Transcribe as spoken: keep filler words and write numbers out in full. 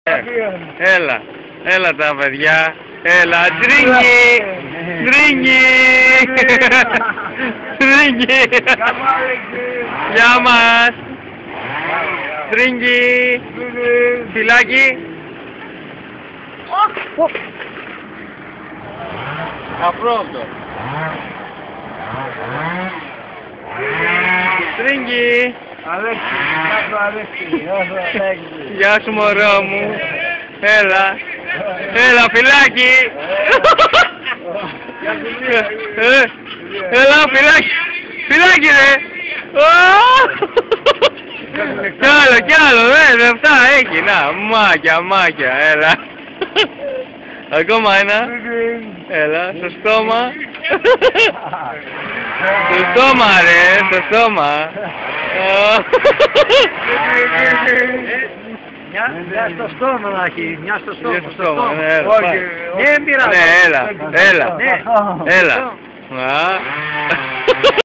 Έλα, έλα τα παιδιά. Έλα, τρίγγι, τρίγγι, τρίγγι. Γεια μας. Τρίγγι, φυλάκι. Απρόβλεπτο. Τρίγγι. Γεια σου μωρό μου. Έλα. Έλα φυλάκι. Έλα φυλάκι. Φυλάκι ρε. Κι άλλο κι άλλο. Ε, αυτά έχει. Να μάκια μάκια. Έλα. Ακόμα ένα. Έλα στο στόμα. Στο στόμα ρε. Στο στόμα. Μια στο στόμα να έχει, μια στο στόμα. Στο στόμα, ναι, έλα. Όχι, δεν πειράζει. Ναι, έλα, έλα, έλα.